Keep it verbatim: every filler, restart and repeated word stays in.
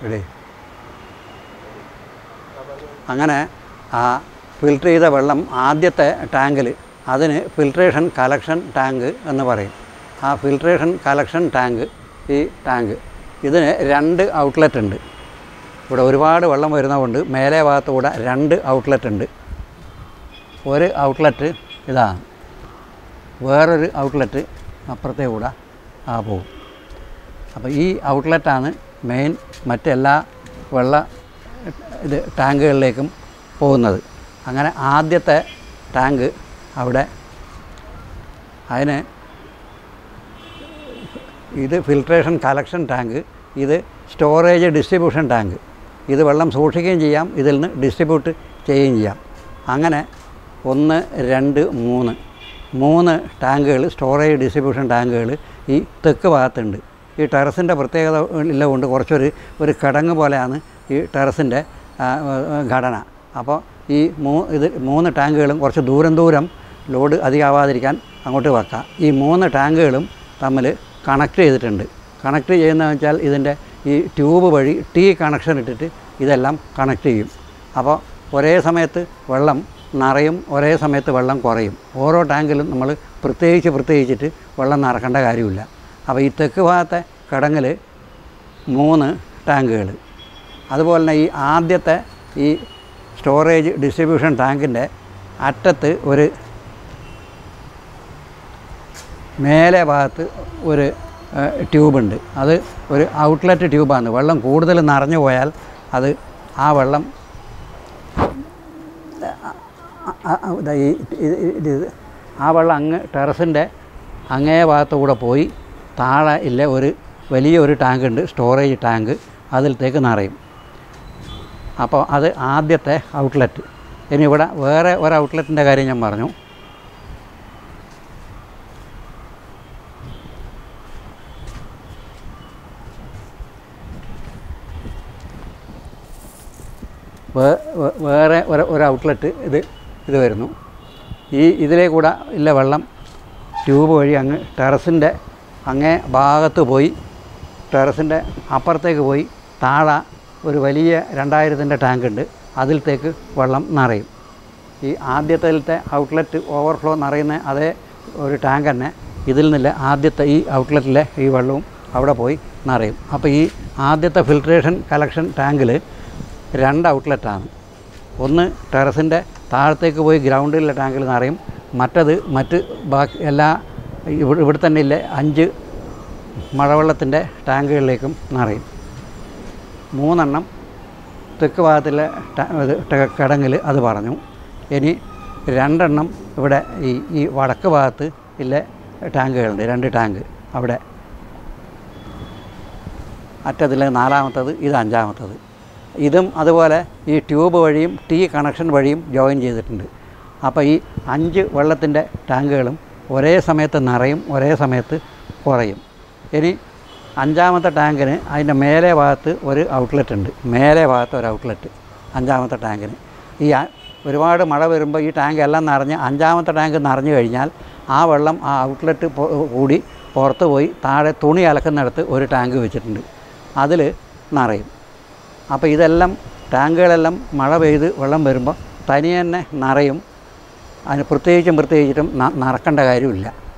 ഇവിടെ അങ്ങനെ ആ ഫിൽറ്റർ ചെയ്ത വെള്ളം ആദ്യത്തെ ടാങ്കിൽ അതിന് ഫിൽട്രേഷൻ കളക്ഷൻ ടാങ്ക് എന്ന് പറയും. ആ ഫിൽട്രേഷൻ കളക്ഷൻ ടാങ്ക് ഈ ടാങ്ക് ഇതിന് രണ്ട് ഔട്ട്ലെറ്റ് ഉണ്ട്. ഇവിടെ ഒരുപാട് വെള്ളം വരുന്നതുകൊണ്ട് മേലെ ഭാഗത്തുകൂടെ രണ്ട് ഔട്ട്ലെറ്റ് ഉണ്ട്. ഒരു ഔട്ട്ലെറ്റ് ഇതാണ്, വേറൊരു ഔട്ട്ലെറ്റ് അപ്പുറത്തേ കൂടെ ആ പോകും. അപ്പോൾ ഈ ഔട്ട്ലെറ്റാണ് മെയിൻ മറ്റെല്ലാ വെള്ള ഇത് ടാങ്കുകളിലേക്കും പോകുന്നത്. അങ്ങനെ ആദ്യത്തെ ടാങ്ക് അവിടെ അതിന് ഇത് ഫിൽട്രേഷൻ കളക്ഷൻ ടാങ്ക്, ഇത് സ്റ്റോറേജ് ഡിസ്ട്രിബ്യൂഷൻ ടാങ്ക്. ഇത് വെള്ളം സൂക്ഷിക്കുകയും ചെയ്യാം, ഇതിൽ നിന്ന് ഡിസ്ട്രിബ്യൂട്ട് ചെയ്യുകയും ചെയ്യാം. അങ്ങനെ ഒന്ന് രണ്ട് മൂന്ന് മൂന്ന് ടാങ്കുകൾ സ്റ്റോറേജ് ഡിസ്ട്രിബ്യൂഷൻ ടാങ്കുകൾ ഈ തെക്ക് ഭാഗത്തുണ്ട്. ഈ ടെറസിൻ്റെ പ്രത്യേകത ഇല്ലതുകൊണ്ട് കുറച്ചൊരു ഒരു കിടങ്ങ് പോലെയാണ് ഈ ടെറസിൻ്റെ ഘടന. അപ്പോൾ ഈ മൂ ഇത് മൂന്ന് ടാങ്കുകളും കുറച്ച് ദൂരം ദൂരം ലോഡ് അധികമാവാതിരിക്കാൻ അങ്ങോട്ട് വെക്കാം. ഈ മൂന്ന് ടാങ്കുകളും തമ്മിൽ കണക്ട് ചെയ്തിട്ടുണ്ട്. കണക്ട് ചെയ്യുന്നതെന്ന് വെച്ചാൽ ഇതിൻ്റെ ഈ ട്യൂബ് വഴി ടീ കണക്ഷൻ ഇട്ടിട്ട് ഇതെല്ലാം കണക്ട് ചെയ്യും. അപ്പോൾ ഒരേ സമയത്ത് വെള്ളം നിറയും, ഒരേ സമയത്ത് വെള്ളം കുറയും. ഓരോ ടാങ്കിലും നമ്മൾ പ്രത്യേകിച്ച് പ്രത്യേകിച്ചിട്ട് വെള്ളം നിറക്കേണ്ട കാര്യമില്ല. അപ്പോൾ ഈ തെക്ക് ഭാഗത്തെ കിടങ്ങിൽ മൂന്ന് ടാങ്കുകൾ, അതുപോലെ തന്നെ ഈ ആദ്യത്തെ ഈ സ്റ്റോറേജ് ഡിസ്ട്രിബ്യൂഷൻ ടാങ്കിൻ്റെ അറ്റത്ത് ഒരു മേലെ ഭാഗത്ത് ഒരു ട്യൂബുണ്ട്. അത് ഒരു ഔട്ട്ലെറ്റ് ട്യൂബാണ്. വെള്ളം കൂടുതൽ നിറഞ്ഞു പോയാൽ അത് ആ വെള്ളം ഈ ഇത് ആ വെള്ളം അങ്ങ് ടെറസിൻ്റെ അങ്ങേ ഭാഗത്തു കൂടെ പോയി താഴെ ഇല്ല ഒരു വലിയൊരു ടാങ്കുണ്ട്, സ്റ്റോറേജ് ടാങ്ക്, അതിലത്തേക്ക് നിറയും. അപ്പോൾ അത് ആദ്യത്തെ ഔട്ട്ലെറ്റ്. ഇനി ഇവിടെ വേറെ ഒരു ഔട്ട്ലെറ്റിൻ്റെ കാര്യം ഞാൻ പറഞ്ഞു. വേറെ ഒരു ഒരു ഔട്ട്ലെറ്റ് ഇത് ഇത് വരുന്നു. ഈ ഇതിലേ കൂടെ ഇല്ല വെള്ളം ട്യൂബ് വഴി അങ്ങ് ടെറസിൻ്റെ അങ്ങേ ഭാഗത്ത് പോയി ടെറസിൻ്റെ അപ്പുറത്തേക്ക് പോയി താഴെ ഒരു വലിയ രണ്ടായിരത്തിൻ്റെ ടാങ്കുണ്ട്, അതിലത്തേക്ക് വെള്ളം നിറയും. ഈ ആദ്യത്തെ ഔട്ട്ലെറ്റ് ഓവർഫ്ലോ നിറയുന്ന അതേ ഒരു ടാങ്ക് തന്നെ ഇതിൽ നിന്നില്ല ആദ്യത്തെ ഈ ഔട്ട്ലെറ്റിലെ ഈ വെള്ളവും അവിടെ പോയി നിറയും. അപ്പോൾ ഈ ആദ്യത്തെ ഫിൽട്രേഷൻ കളക്ഷൻ ടാങ്കിൽ രണ്ട് ഔട്ട്ലെറ്റാണ്. ഒന്ന് ടെറസിൻ്റെ താഴത്തേക്ക് പോയി ഗ്രൗണ്ടിലെ ടാങ്കിൽ നിറയും, മറ്റത് മറ്റ് ബാക്കി എല്ലാ ഇവിടെ ഇവിടെ തന്നെ ഇല്ലേ അഞ്ച് മഴവെള്ളത്തിൻ്റെ ടാങ്കുകളിലേക്കും നിറയും. മൂന്നെണ്ണം തെക്ക് ഭാഗത്തിലെ കിടങ്ങിൽ അത് പറഞ്ഞു. ഇനി രണ്ടെണ്ണം ഇവിടെ ഈ ഈ വടക്ക് ഭാഗത്ത് ഇല്ല ടാങ്കുകളുണ്ട്, രണ്ട് ടാങ്ക് അവിടെ അറ്റത്തിലെ നാലാമത്തത്, ഇത് അഞ്ചാമത്തത്. ഇതും അതുപോലെ ഈ ട്യൂബ് വഴിയും ടീ കണക്ഷൻ വഴിയും ജോയിൻ ചെയ്തിട്ടുണ്ട്. അപ്പോൾ ഈ അഞ്ച് വെള്ളത്തിൻ്റെ ടാങ്കുകളും ഒരേ സമയത്ത് നിറയും, ഒരേ സമയത്ത് കുറയും. ഇനി അഞ്ചാമത്തെ ടാങ്കിന് അതിൻ്റെ മേലെ ഭാഗത്ത് ഒരു ഔട്ട്ലെറ്റ് ഉണ്ട്, മേലെ ഭാഗത്ത് ഒരു ഔട്ട്ലെറ്റ് അഞ്ചാമത്തെ ടാങ്കിന്. ഈ ഒരുപാട് മഴ വരുമ്പോൾ ഈ ടാങ്ക് എല്ലാം നിറഞ്ഞ് അഞ്ചാമത്തെ ടാങ്ക് നിറഞ്ഞു കഴിഞ്ഞാൽ ആ വെള്ളം ആ ഔട്ട്ലെറ്റ് കൂടി പുറത്ത് പോയി താഴെ തുണി അലക്കുന്നിടത്ത് ഒരു ടാങ്ക് വെച്ചിട്ടുണ്ട്, അതിൽ നിറയും. അപ്പോൾ ഇതെല്ലാം ടാങ്കുകളെല്ലാം മഴ പെയ്ത് വെള്ളം വരുമ്പോൾ തനിയെ തന്നെ നിറയും. അതിന് പ്രത്യേകിച്ചും പ്രത്യേകിച്ചിട്ടും നിറക്കേണ്ട കാര്യമില്ല.